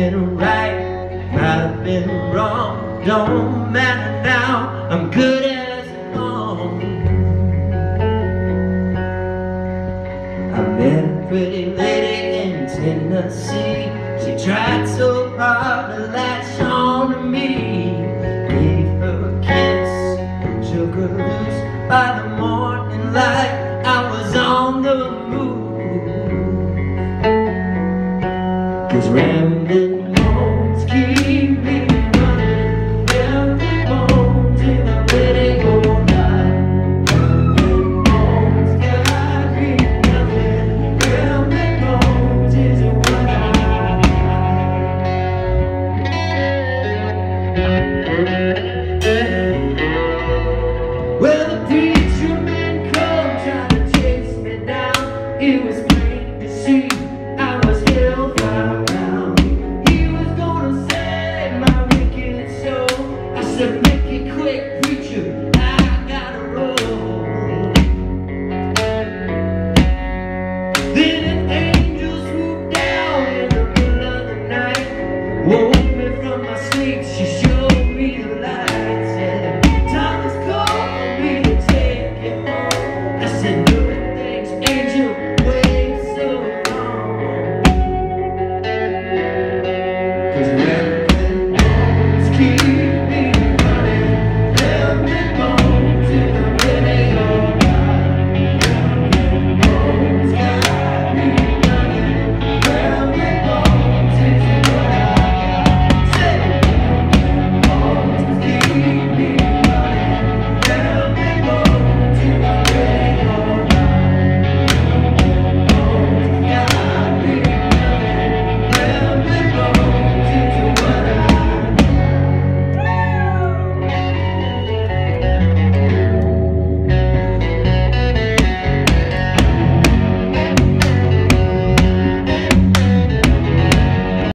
been right, might have been wrong, don't matter now, I'm good as gone. I met a pretty lady in Tennessee. She tried so hard to latch on to me. Gave her a kiss, shook her loose. By the morning light, I was on the move. 'Cause rambling bones keep me running, rambling bones in the wedding all night. Rambling bones got me nothing, rambling bones isn't what I like. Well, the preacher man come trying to chase me down. It was